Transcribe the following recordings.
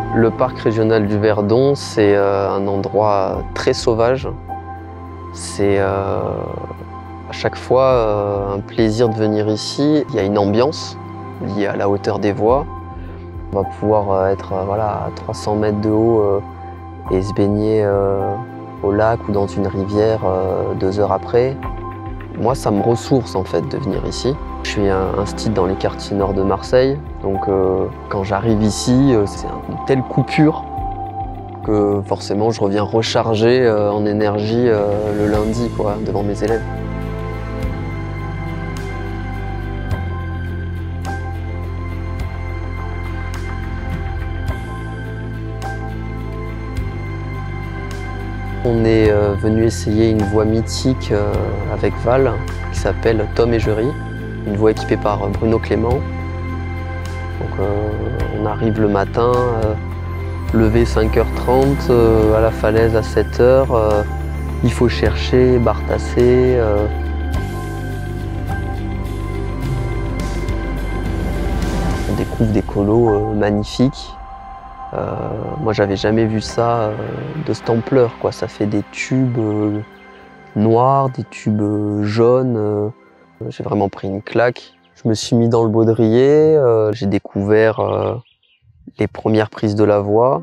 Le parc régional du Verdon, c'est un endroit très sauvage. C'est à chaque fois un plaisir de venir ici. Il y a une ambiance liée à la hauteur des voies. On va pouvoir être voilà, à 300 mètres de haut et se baigner au lac ou dans une rivière 2 heures après. Moi, ça me ressource en fait de venir ici. Je suis instit dans les quartiers nord de Marseille, donc quand j'arrive ici, c'est une telle coupure que forcément je reviens rechargé en énergie le lundi quoi, devant mes élèves. On est venu essayer une voie mythique avec Val qui s'appelle Tom et Jerry, une voie équipée par Bruno Clément. Donc, on arrive le matin, levé 5h30, à la falaise à 7h. Il faut chercher, barre tassée. On découvre des colos magnifiques. Moi, j'avais jamais vu ça de cette ampleur, quoi. Ça fait des tubes noirs, des tubes jaunes. J'ai vraiment pris une claque. Je me suis mis dans le baudrier. J'ai découvert les premières prises de la voie.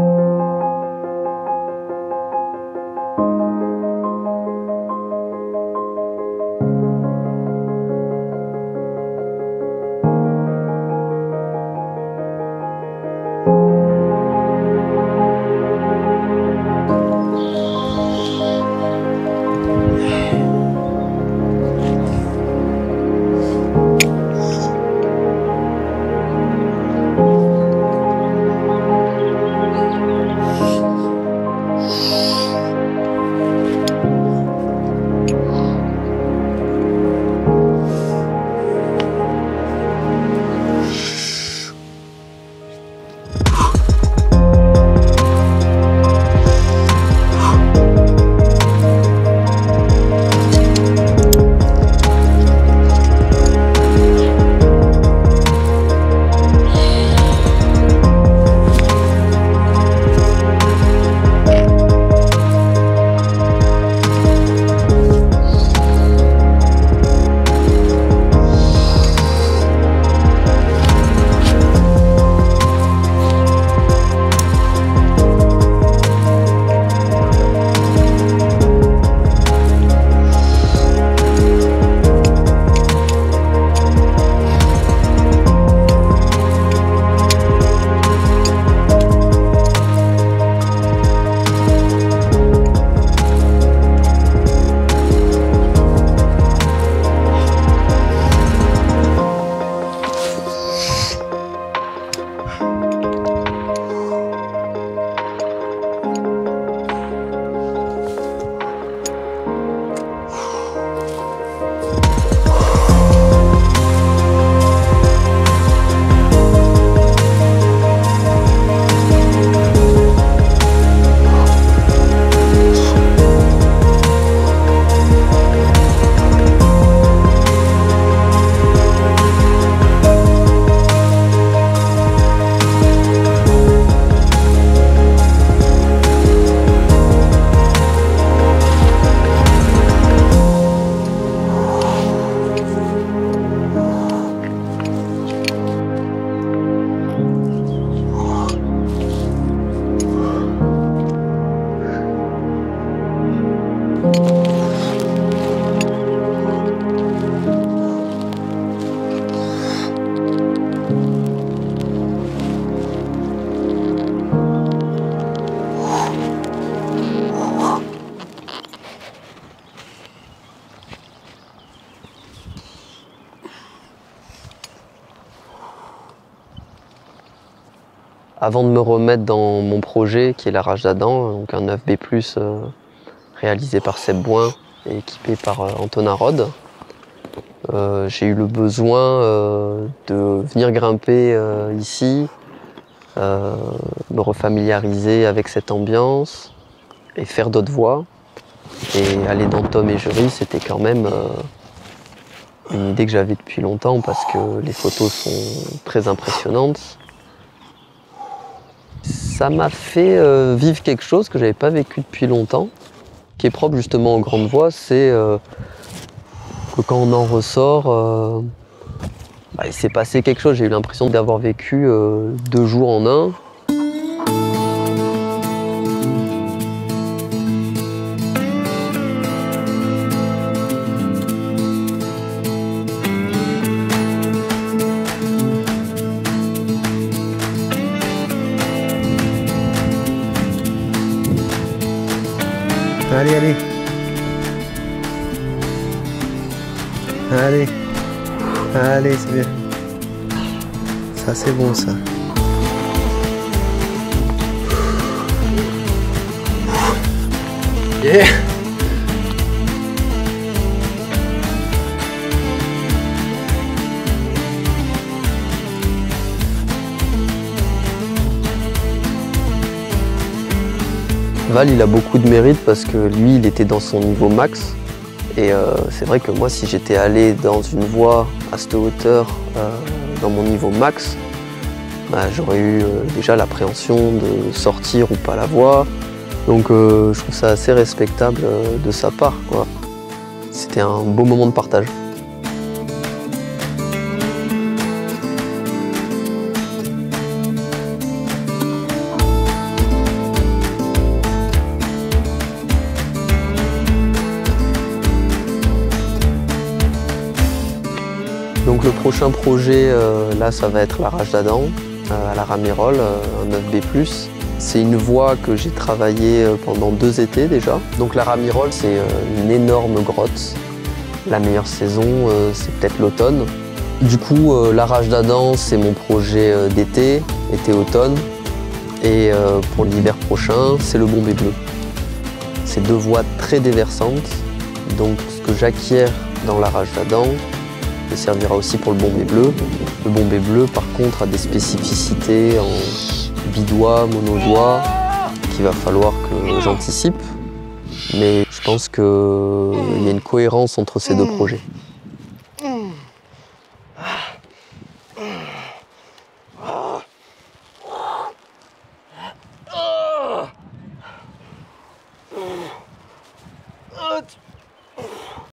Avant de me remettre dans mon projet qui est la Rage d'Adam, donc un 9B+, réalisé par Seb Boin et équipé par Antonin Rode, j'ai eu le besoin de venir grimper ici, me refamiliariser avec cette ambiance et faire d'autres voies. Et aller dans Tom et Jerry, c'était quand même une idée que j'avais depuis longtemps parce que les photos sont très impressionnantes. Ça m'a fait vivre quelque chose que j'avais pas vécu depuis longtemps, qui est propre justement aux grandes voies, c'est que quand on en ressort, il s'est passé quelque chose. J'ai eu l'impression d'avoir vécu 2 jours en un. Allez, allez. Allez. Allez, c'est bien. Ça, c'est bon, ça. Yeah. Val, il a beaucoup de mérite parce que lui, il était dans son niveau max. Et c'est vrai que moi, si j'étais allé dans une voie à cette hauteur, dans mon niveau max, j'aurais eu déjà l'appréhension de sortir ou pas la voie. Donc je trouve ça assez respectable de sa part, quoi. C'était un beau moment de partage. Donc le prochain projet, là, ça va être la Rage d'Adam, à la Ramirole, un 9B+. C'est une voie que j'ai travaillée pendant 2 étés déjà. Donc la Ramirole, c'est une énorme grotte. La meilleure saison, c'est peut-être l'automne. Du coup, la Rage d'Adam, c'est mon projet d'été, été-automne. Et pour l'hiver prochain, c'est le Bombay Bleu. C'est 2 voies très déversantes. Donc ce que j'acquiers dans la Rage d'Adam, ça servira aussi pour le Bombay Bleu. Le Bombay Bleu, par contre, a des spécificités en bidois, monodois, qu'il va falloir que j'anticipe. Mais je pense qu'il y a une cohérence entre ces 2 projets.